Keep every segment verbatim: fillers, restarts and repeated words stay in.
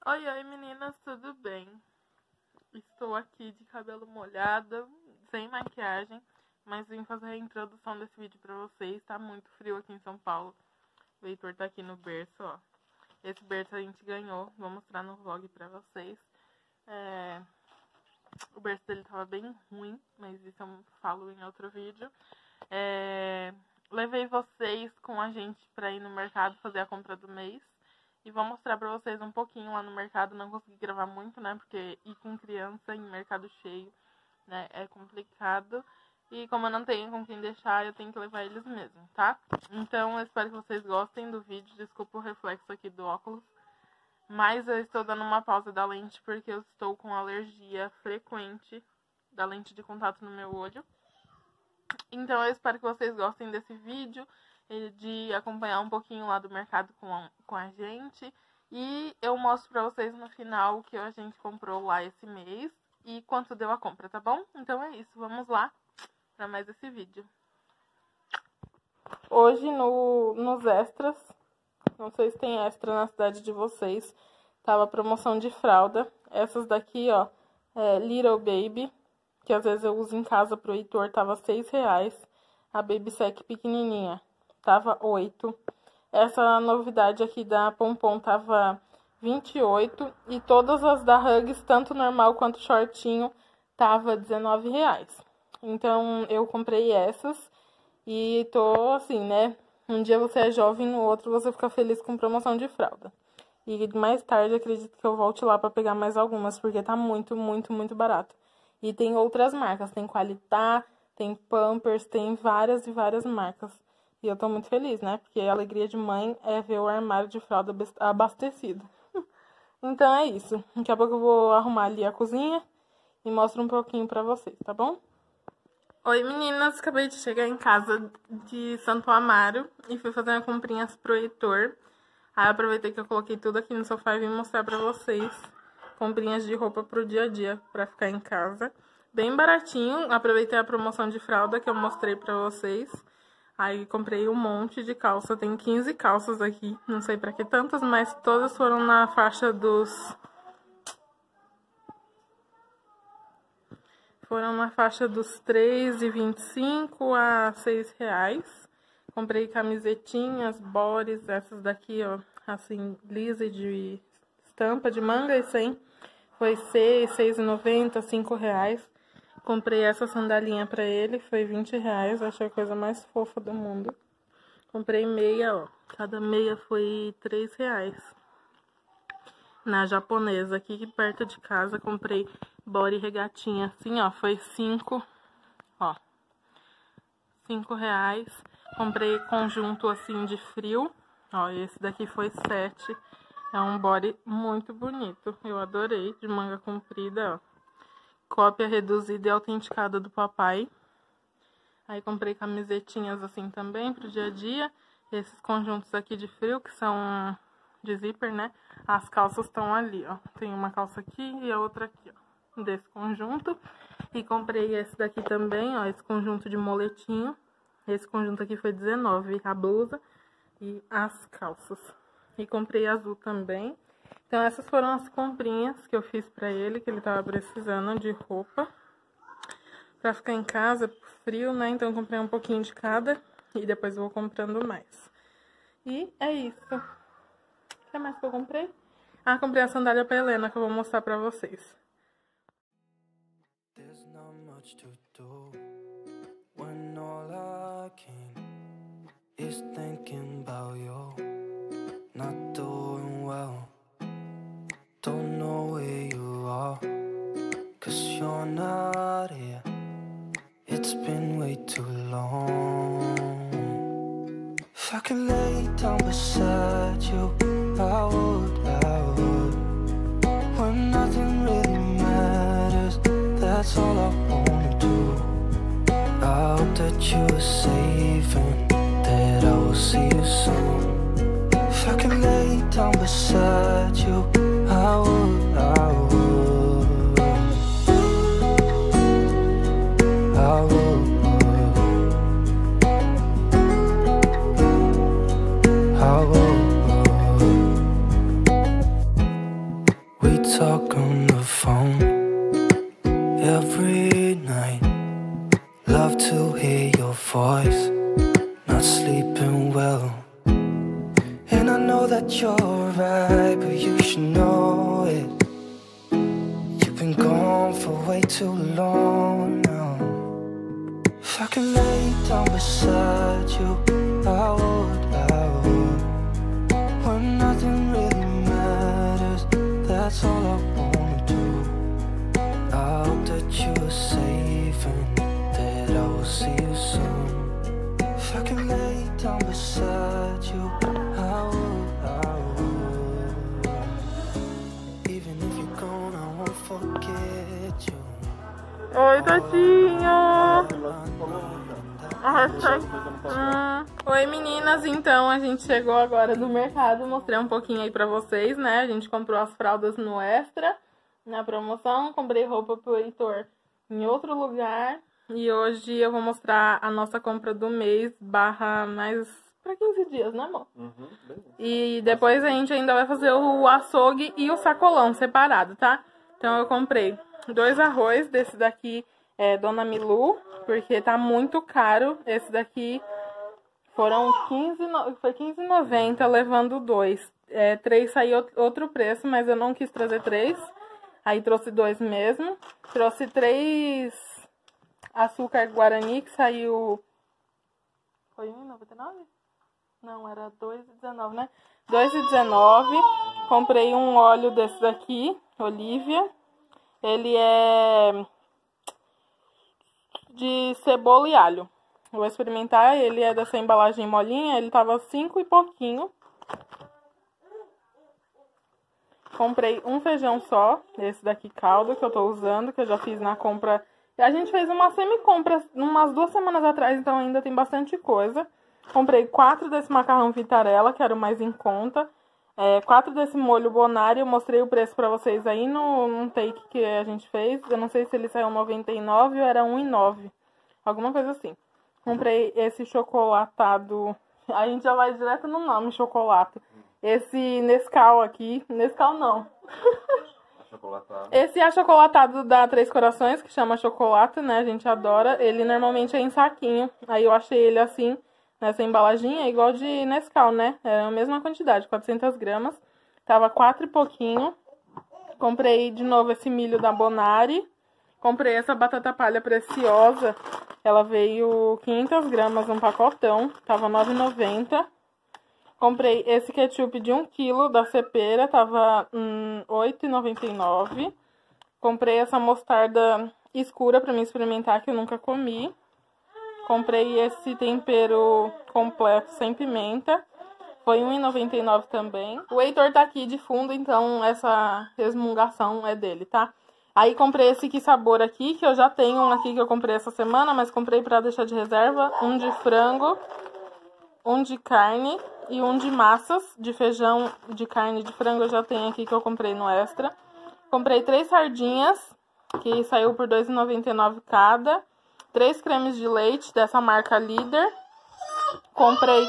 Oi, oi meninas, tudo bem? Estou aqui de cabelo molhado, sem maquiagem, mas vim fazer a introdução desse vídeo pra vocês. Tá muito frio aqui em São Paulo. O Heitor tá aqui no berço, ó. Esse berço a gente ganhou, vou mostrar no vlog pra vocês. É... O berço dele tava bem ruim, mas isso eu falo em outro vídeo. É... Levei vocês com a gente pra ir no mercado fazer a compra do mês. E vou mostrar pra vocês um pouquinho lá no mercado. Não consegui gravar muito, né? Porque ir com criança em mercado cheio, né, é complicado. E como eu não tenho com quem deixar, eu tenho que levar eles mesmo, tá? Então eu espero que vocês gostem do vídeo. Desculpa o reflexo aqui do óculos. Mas eu estou dando uma pausa da lente porque eu estou com alergia frequente da lente de contato no meu olho. Então eu espero que vocês gostem desse vídeo, de acompanhar um pouquinho lá do mercado com a, com a gente. E eu mostro pra vocês no final o que a gente comprou lá esse mês e quanto deu a compra, tá bom? Então é isso, vamos lá pra mais esse vídeo. Hoje no, nos extras, não sei se tem extra na cidade de vocês, tava promoção de fralda. Essas daqui, ó, é Little Baby, que às vezes eu uso em casa pro Heitor, tava seis reais. A Baby Sec pequenininha tava oito. Essa novidade aqui da Pompom tava vinte e oito. E todas as da Huggies, tanto normal quanto shortinho, tava dezenove reais. Então eu comprei essas e tô assim, né? Um dia você é jovem, no outro você fica feliz com promoção de fralda. E mais tarde acredito que eu volte lá pra pegar mais algumas, porque tá muito, muito, muito barato. E tem outras marcas, tem Qualitá, tem Pampers, tem várias e várias marcas. E eu tô muito feliz, né? Porque a alegria de mãe é ver o armário de fralda abastecido. Então é isso. Daqui a pouco eu vou arrumar ali a cozinha e mostro um pouquinho pra vocês, tá bom? Oi meninas, acabei de chegar em casa de Santo Amaro e fui fazer uma comprinhas pro Heitor. Aí aproveitei que eu coloquei tudo aqui no sofá e vim mostrar pra vocês. Comprinhas de roupa pro dia a dia, pra ficar em casa. Bem baratinho, aproveitei a promoção de fralda que eu mostrei pra vocês. Aí comprei um monte de calça, tem quinze calças aqui, não sei pra que tantas, mas todas foram na faixa dos... Foram na faixa dos três reais e vinte e cinco a seis reais. Comprei camisetinhas, bores, essas daqui, ó, assim, lisa de estampa de manga e sem. Foi seis, seis reais e noventa, cinco reais. Comprei essa sandalinha pra ele, foi vinte reais, achei a coisa mais fofa do mundo. Comprei meia, ó, cada meia foi três reais. Na japonesa, aqui perto de casa, comprei body regatinha, assim, ó, foi cinco, ó, cinco reais. Comprei conjunto, assim, de frio, ó, esse daqui foi sete. É um body muito bonito, eu adorei, de manga comprida, ó. Cópia reduzida e autenticada do papai. Aí comprei camisetinhas assim também pro dia a dia. Esses conjuntos aqui de frio, que são de zíper, né? As calças estão ali, ó. Tem uma calça aqui e a outra aqui, ó. Desse conjunto. E comprei esse daqui também, ó. Esse conjunto de moletinho. Esse conjunto aqui foi dezenove, a blusa e as calças. E comprei azul também. Então, essas foram as comprinhas que eu fiz pra ele, que ele tava precisando de roupa. Pra ficar em casa, frio, né? Então, eu comprei um pouquinho de cada e depois eu vou comprando mais. E é isso. O que mais que eu comprei? Ah, comprei a sandália pra Helena, que eu vou mostrar pra vocês. There's not much to do when all I can is thinking about you, not doing well. Don't know where you are, cause you're not here. It's been way too long. If I could lay down beside you, I would, I would. When nothing really matters, that's all I wanna do. I hope that you are safe and that I will see you soon. If I could lay down beside you, I would, I would, I would. talk on the phone every night. Love to hear your voice, not sleeping well. And I know that you're right, but you should know it. You've been gone for way too long now. If I can lay down beside you, I would, I would. When nothing really matters, that's all I wanna do. I hope that you are safe and that I will see you soon. If I can lay down beside you, I would, I would. Even if you're gone, I won't forget you. Oi, tadinho! Hum. Oi, meninas, então a gente chegou agora no mercado, mostrei um pouquinho aí pra vocês, né? A gente comprou as fraldas no Extra, na promoção, comprei roupa pro Heitor em outro lugar. E hoje eu vou mostrar a nossa compra do mês, barra mais pra quinze dias, né, amor? Uhum, bem. E depois a gente ainda vai fazer o açougue e o sacolão separado, tá? Então eu comprei dois arroz, desse daqui é Dona Milu, porque tá muito caro. Esse daqui foram quinze, foi quinze reais e noventa centavos levando dois. É, três saiu outro preço, mas eu não quis trazer três. Aí trouxe dois mesmo. Trouxe três açúcar Guarani, que saiu... Foi um real e noventa e nove centavos? Não, era dois reais e dezenove centavos, né? dois reais e dezenove centavos. Comprei um óleo desse daqui, Olivia. Ele é de cebola e alho. Eu vou experimentar, ele é dessa embalagem molinha, ele tava cinco e pouquinho. Comprei um feijão só, esse daqui caldo que eu tô usando, que eu já fiz na compra. A gente fez uma semi-compra umas duas semanas atrás, então ainda tem bastante coisa. Comprei quatro desse macarrão Vitarella, que era o mais em conta. É, quatro desse molho Bonari, eu mostrei o preço pra vocês aí no, no take que a gente fez. Eu não sei se ele saiu noventa e nove ou era um real e nove centavos. Alguma coisa assim. Comprei esse chocolatado. A gente já vai direto no nome, chocolate. Esse Nescau aqui. Nescau não. Achocolatado. Esse achocolatado da Três Corações, que chama chocolate, né? A gente adora. Ele normalmente é em saquinho. Aí eu achei ele assim, nessa embalaginha, igual de Nescau, né? É a mesma quantidade, quatrocentas gramas. Tava quatro e pouquinho. Comprei de novo esse milho da Bonari. Comprei essa batata palha preciosa. Ela veio quinhentas gramas, um pacotão. Tava nove reais e noventa centavos. Comprei esse ketchup de um quilo da Cepera. Tava hum, oito reais e noventa e nove centavos. Comprei essa mostarda escura pra mim experimentar, que eu nunca comi. Comprei esse tempero completo sem pimenta. Foi um real e noventa e nove centavos também. O Heitor tá aqui de fundo, então essa resmungação é dele, tá? Aí comprei esse que sabor aqui, que eu já tenho um aqui que eu comprei essa semana, mas comprei pra deixar de reserva. Um de frango, um de carne e um de massas. De feijão, de carne e de frango eu já tenho aqui, que eu comprei no Extra. Comprei três sardinhas, que saiu por dois reais e noventa e nove centavos cada. Três cremes de leite dessa marca Líder. Comprei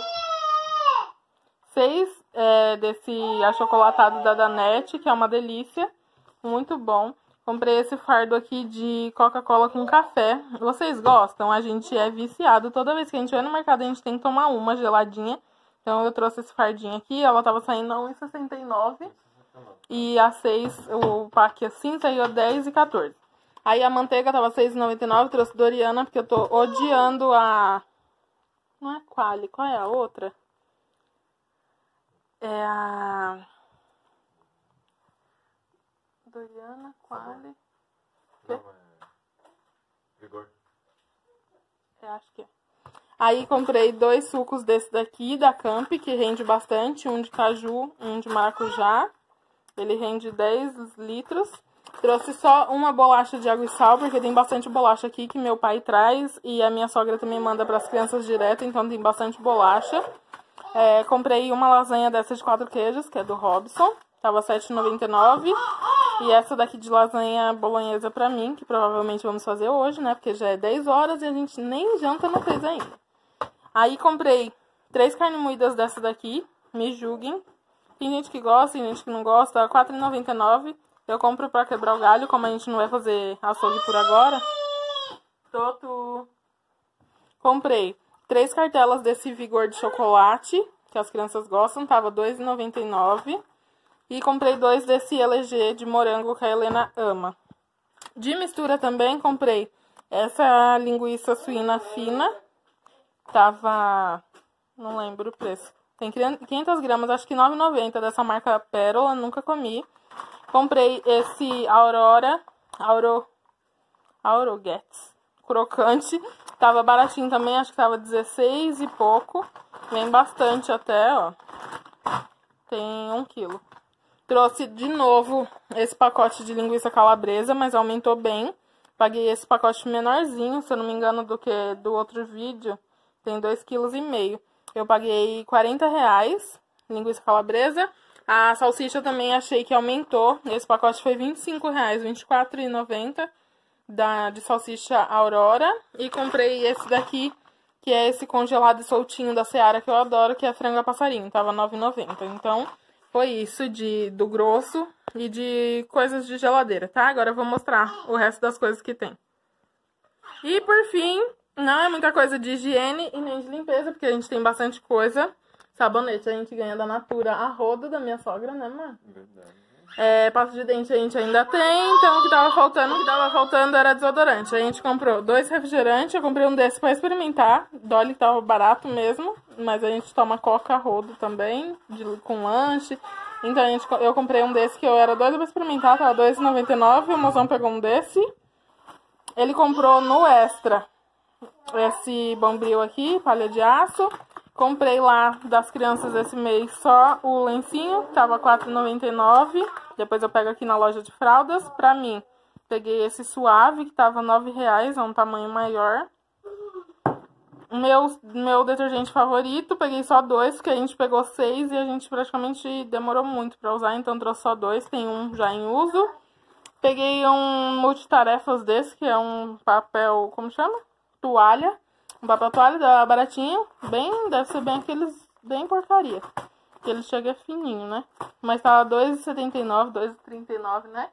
seis é, desse achocolatado da Danette, que é uma delícia. Muito bom. Comprei esse fardo aqui de Coca-Cola com café. Vocês gostam? A gente é viciado. Toda vez que a gente vai no mercado, a gente tem que tomar uma geladinha. Então eu trouxe esse fardinho aqui. Ela tava saindo a um real e sessenta e nove centavos. E a seis, o pack assim, saiu a dez reais e quatorze centavos. Aí a manteiga tava seis reais e noventa e nove centavos. Trouxe Doriana, porque eu tô odiando a... Não é Quali, qual é a outra? É a... Doriana, Quali... Não, é... Vigor. Eu acho que é. Aí comprei dois sucos desse daqui, da Camp, que rende bastante. Um de caju, um de maracujá. Ele rende dez litros. Trouxe só uma bolacha de água e sal, porque tem bastante bolacha aqui que meu pai traz. E a minha sogra também manda para as crianças direto, então tem bastante bolacha. É, comprei uma lasanha dessa de quatro queijos, que é do Robson. Tava sete reais e noventa e nove centavos. E essa daqui de lasanha bolonhesa pra mim, que provavelmente vamos fazer hoje, né? Porque já é dez horas e a gente nem janta não fez ainda. Aí comprei três carnes moídas dessa daqui, me julguem. Tem gente que gosta, tem gente que não gosta, quatro reais e noventa e nove centavos. Eu compro pra quebrar o galho, como a gente não vai fazer açougue por agora. Toto. Comprei três cartelas desse Vigor de chocolate, que as crianças gostam, tava dois reais e noventa e nove centavos. E comprei dois desse L G de morango que a Helena ama. De mistura também comprei essa linguiça suína fina. Tava... não lembro o preço. Tem quinhentas gramas, acho que nove reais e noventa centavos dessa marca Pérola, nunca comi. Comprei esse Aurora, Auro, Aurogets, crocante. Tava baratinho também, acho que tava dezesseis e pouco. Vem bastante até, ó. Tem um quilo. Trouxe de novo esse pacote de linguiça calabresa, mas aumentou bem. Paguei esse pacote menorzinho, se eu não me engano, do que do outro vídeo. Tem dois vírgula cinco quilos. Eu paguei quarenta reais, linguiça calabresa. A salsicha também achei que aumentou. Esse pacote foi vinte e cinco reais, vinte e quatro reais e noventa centavos da, de salsicha Aurora. E comprei esse daqui, que é esse congelado e soltinho da Seara, que eu adoro, que é franga passarinho. Tava nove reais e noventa centavos. Então, foi isso de, do grosso e de coisas de geladeira, tá? Agora eu vou mostrar o resto das coisas que tem. E, por fim, não é muita coisa de higiene e nem de limpeza, porque a gente tem bastante coisa. Sabonete a gente ganha da Natura a rodo da minha sogra, né, mãe? Verdade. É, pasta de dente a gente ainda tem, então o que tava faltando, o que tava faltando era desodorante. A gente comprou dois refrigerantes, eu comprei um desse pra experimentar. Dolly tava barato mesmo, mas a gente toma coca a rodo também, de, com lanche. Então a gente, eu comprei um desse que eu era doida pra experimentar, tava dois reais e noventa e nove centavos, o mozão pegou um desse. Ele comprou no Extra esse bombril aqui, palha de aço. Comprei lá das crianças esse mês só o lencinho, tava quatro reais e noventa e nove centavos. Depois eu pego aqui na loja de fraldas. Pra mim, peguei esse suave, que tava nove reais, é um tamanho maior. Meu, meu detergente favorito, peguei só dois, porque a gente pegou seis e a gente praticamente demorou muito pra usar, então trouxe só dois, tem um já em uso. Peguei um multitarefas desse, que é um papel, como chama? Toalha. Um papel toalha da baratinha, bem, deve ser bem aqueles, bem porcaria. Que ele chega fininho, né? Mas tava dois reais e setenta e nove centavos, dois reais e trinta e nove centavos, né?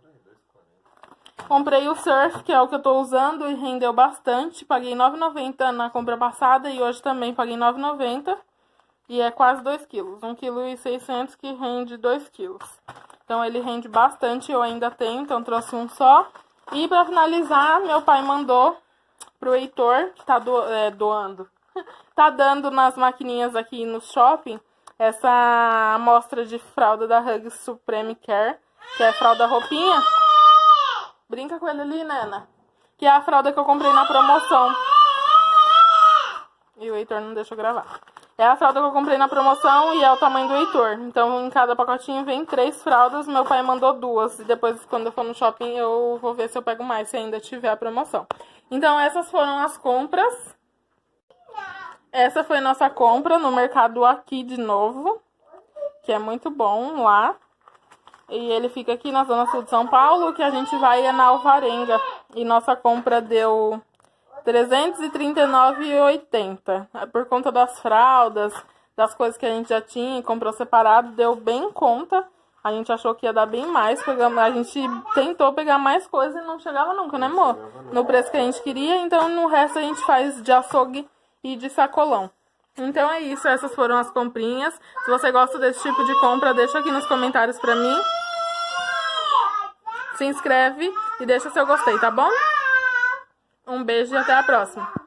Comprei o Surf, que é o que eu tô usando e rendeu bastante. Paguei nove reais e noventa centavos na compra passada e hoje também paguei nove reais e noventa centavos. E é quase dois quilos, um vírgula seis quilos que rende dois quilos. Então ele rende bastante, eu ainda tenho, então trouxe um só. E pra finalizar, meu pai mandou pro Heitor, que tá do, é, doando, tá dando nas maquininhas aqui no shopping, essa amostra de fralda da Huggies Supreme Care, que é fralda roupinha. Brinca com ele ali, Nena. Que é a fralda que eu comprei na promoção. E o Heitor não deixa eu gravar. É a fralda que eu comprei na promoção e é o tamanho do Heitor. Então, em cada pacotinho vem três fraldas. Meu pai mandou duas. E depois, quando eu for no shopping, eu vou ver se eu pego mais, se ainda tiver a promoção. Então, essas foram as compras. Essa foi nossa compra no mercado aqui de novo, que é muito bom lá. E ele fica aqui na zona sul de São Paulo, que a gente vai é na Alvarenga. E nossa compra deu trezentos e trinta e nove reais e oitenta centavos. Por conta das fraldas, das coisas que a gente já tinha e comprou separado, deu bem em conta. A gente achou que ia dar bem mais, pegamos, a gente tentou pegar mais coisa e não chegava nunca, né, amor? No preço que a gente queria, então no resto a gente faz de açougue e de sacolão. Então é isso, essas foram as comprinhas. Se você gosta desse tipo de compra, deixa aqui nos comentários pra mim. Se inscreve e deixa seu gostei, tá bom? Um beijo e até a próxima.